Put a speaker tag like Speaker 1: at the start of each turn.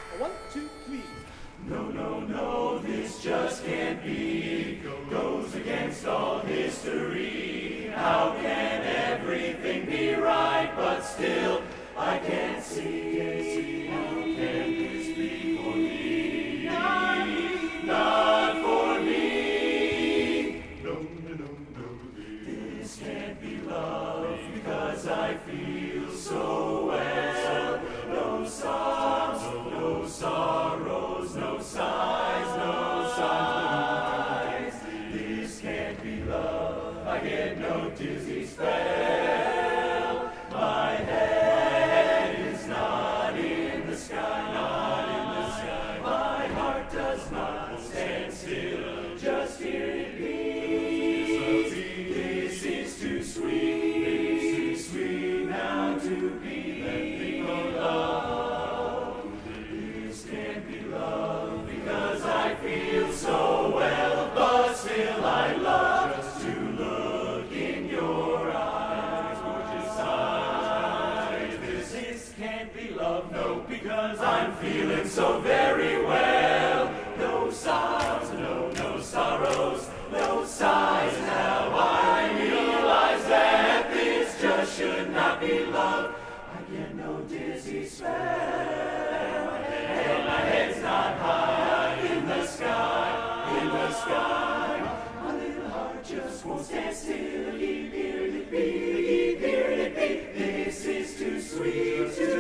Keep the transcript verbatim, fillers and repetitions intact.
Speaker 1: One, two, three.
Speaker 2: No, no, no, this just can't be. Goes against all history. How can everything be right, but still I can't see? How can this be for me? Not me. Not for me. No, no, no, no. This can't be love because I feel so well. No sobs, no sorrows, no sighs, no sighs. This can't be love. I get no dizzy spell. My head is not in the sky, not in the sky. My heart does not stand still. Just hear it beat. This is too sweet, too sweet now to be loved. This can't be love because I feel so well, but still I love to look in your eyes. This, this can't be love, no, because I'm feeling so very well. No sobs, no, no sorrows, no sighs. Now I realize that this just should not be love. I get no dizzy spell, and my head's not high in the sky, in the sky. My little heart just won't stand still. Keep hearing it beat, keep hearing it beat. This is too sweet, too